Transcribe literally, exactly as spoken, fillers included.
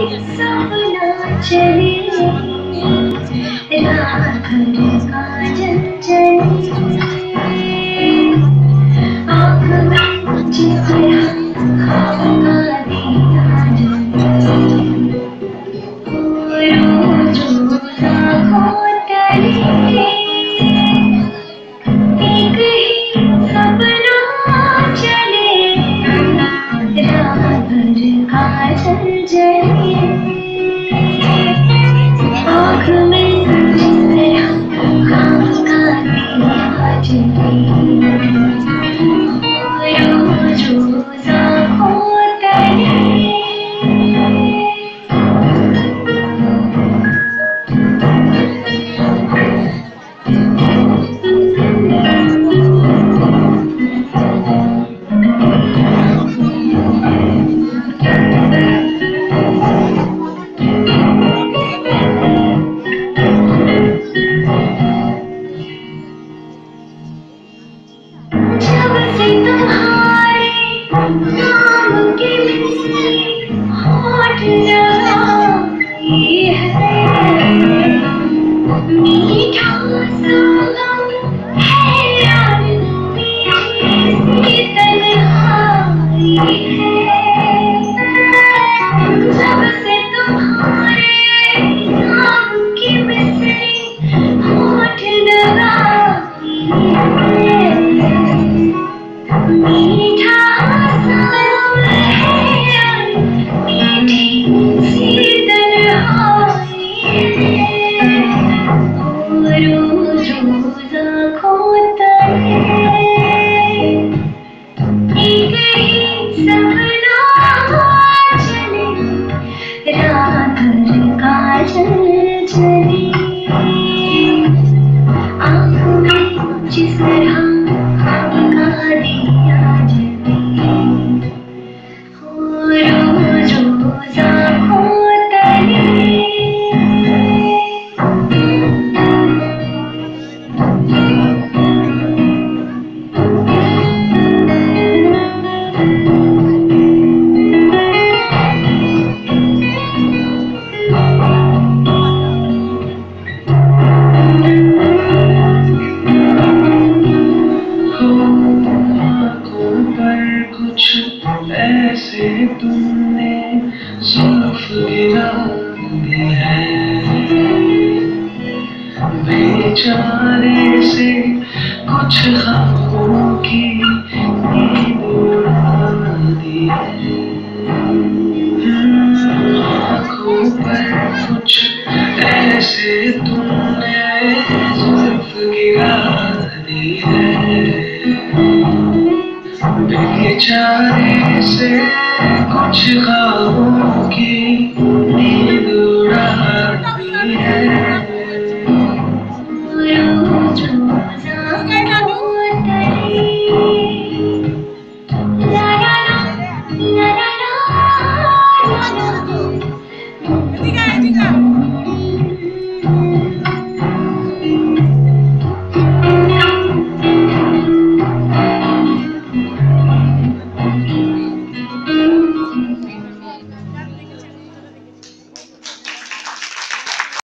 सपना चले रात भर काजल चले आँख में जिस तरह ख्वाब का दिया जले रोज रोज आँखों तले एक ही सपना चले रात भर काजल जले आँख में जिस तरह ख्वाब का दिया जले रोज रोज आँखों तले जब से तुम्हारे नाम की मिसरी होठ लगाई है मीठा संगम है यार मेरी तन्हाई है जब से तुम्हारे नाम की मिसरी होठ लगाई है मीठा संगम है मीठी सी तन्हाई है रोज रोज आँखों तले एक ही सपना चले रात भर काजल चले आँख में जिस तरह ख्वाब का दिया जले रोज रोज आँखों तले ऐसे तुमने जुल्फ गिरा दी है बेचारे से कुछ खाबों की नींद उड़ा दी है आँखों पर कुछ ऐसे तुमने जुल्फ गिरा दी है बेचारे से कुछ ख्वाबों की